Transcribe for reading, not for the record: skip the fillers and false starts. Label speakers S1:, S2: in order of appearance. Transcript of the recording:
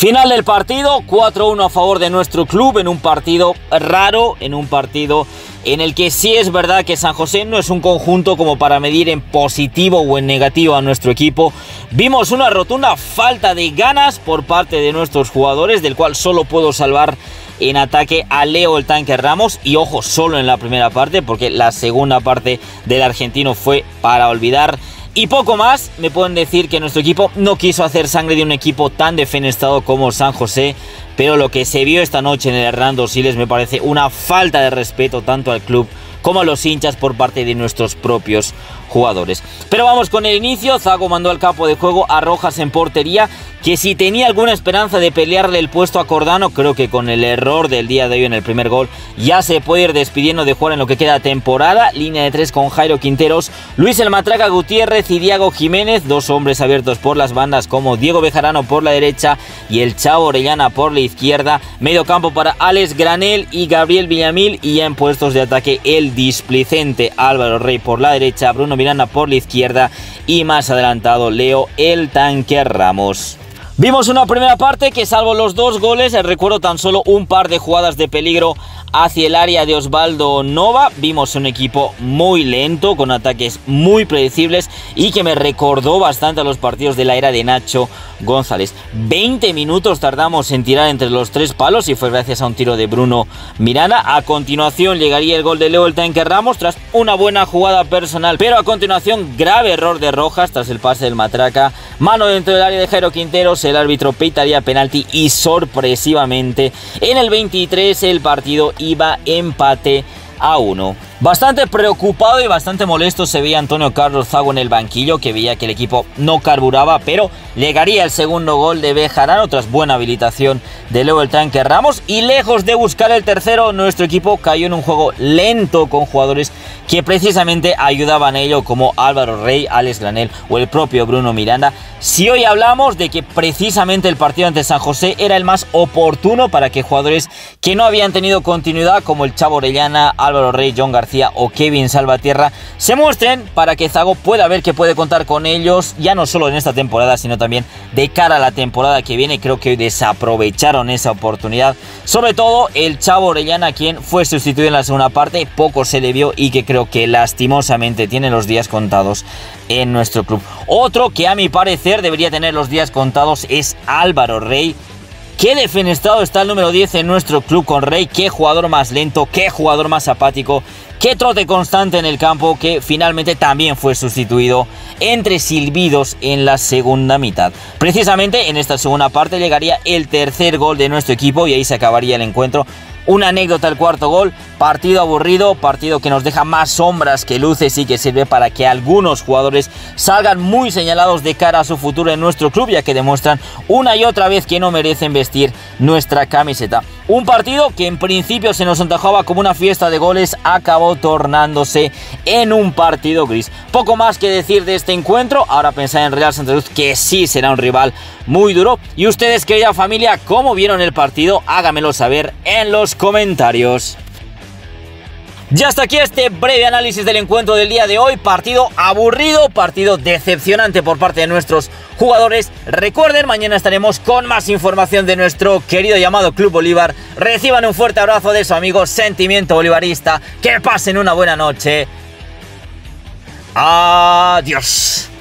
S1: Final del partido, 4-1 a favor de nuestro club, en un partido raro, en un partido en el que sí es verdad que San José no es un conjunto como para medir en positivo o en negativo a nuestro equipo. Vimos una rotunda falta de ganas por parte de nuestros jugadores, del cual solo puedo salvar en ataque a Leo el Tanque Ramos, y ojo, solo en la primera parte, porque la segunda parte del argentino fue para olvidar. Y poco más, me pueden decir que nuestro equipo no quiso hacer sangre de un equipo tan defenestrado como San José, pero lo que se vio esta noche en el Hernando Siles me parece una falta de respeto tanto al club como a los hinchas por parte de nuestros propios jugadores. Pero vamos con el inicio. Zago mandó al campo de juego a Rojas en portería, que si tenía alguna esperanza de pelearle el puesto a Cordano, creo que con el error del día de hoy en el primer gol ya se puede ir despidiendo de jugar en lo que queda temporada. Línea de 3 con Jairo Quinteros, Luis el Matraca Gutiérrez y Diego Jiménez, dos hombres abiertos por las bandas como Diego Bejarano por la derecha y el Chavo Orellana por la izquierda. Medio campo para Alex Granel y Gabriel Villamil, y ya en puestos de ataque el displicente Álvaro Rey por la derecha, Bruno Miranda por la izquierda y más adelantado Leo el Tanque Ramos. Vimos una primera parte que, salvo los dos goles, recuerdo tan solo un par de jugadas de peligro hacia el área de Osvaldo Nova. Vimos un equipo muy lento, con ataques muy predecibles y que me recordó bastante a los partidos de la era de Nacho González. 20 minutos tardamos en tirar entre los tres palos y fue gracias a un tiro de Bruno Miranda. A continuación llegaría el gol de Leo el Tanque Ramos tras una buena jugada personal, pero a continuación grave error de Rojas tras el pase del Matraca. Mano dentro del área de Jairo Quinteros, el árbitro pitaría penalti y sorpresivamente en el 23 el partido iba empate a 1. Bastante preocupado y bastante molesto se veía Antonio Carlos Zago en el banquillo, que veía que el equipo no carburaba, pero llegaría el segundo gol de Bejarano tras buena habilitación de Leo el Tanque Ramos, y lejos de buscar el tercero, nuestro equipo cayó en un juego lento con jugadores que precisamente ayudaban a ello, como Álvaro Rey, Alex Granel o el propio Bruno Miranda. Si hoy hablamos de que precisamente el partido ante San José era el más oportuno para que jugadores que no habían tenido continuidad, como el Chavo Orellana, Álvaro Rey, John García o Kevin Salvatierra, se muestren, para que Zago pueda ver que puede contar con ellos, ya no solo en esta temporada, sino también de cara a la temporada que viene. Creo que hoy desaprovecharon esa oportunidad, sobre todo el Chavo Orellana, quien fue sustituido en la segunda parte, poco se le vio y que creo que lastimosamente tiene los días contados en nuestro club. Otro que a mi parecer debería tener los días contados es Álvaro Rey. Qué defenestrado está el número 10 en nuestro club con Rey. Qué jugador más lento, qué jugador más apático, qué trote constante en el campo, que finalmente también fue sustituido entre silbidos en la segunda mitad. Precisamente en esta segunda parte llegaría el tercer gol de nuestro equipo y ahí se acabaría el encuentro. Una anécdota: el cuarto gol, partido aburrido, partido que nos deja más sombras que luces y que sirve para que algunos jugadores salgan muy señalados de cara a su futuro en nuestro club, ya que demuestran una y otra vez que no merecen vestir nuestra camiseta. Un partido que en principio se nos antojaba como una fiesta de goles, acabó tornándose en un partido gris. Poco más que decir de este encuentro. Ahora pensar en Real Santa Cruz, que sí será un rival muy duro. Y ustedes, querida familia, ¿cómo vieron el partido? Háganmelo saber en los comentarios. Ya hasta aquí este breve análisis del encuentro del día de hoy. Partido aburrido, partido decepcionante por parte de nuestros jugadores. Recuerden, mañana estaremos con más información de nuestro querido llamado Club Bolívar. Reciban un fuerte abrazo de su amigo Sentimiento Bolivarista. Que pasen una buena noche. Adiós.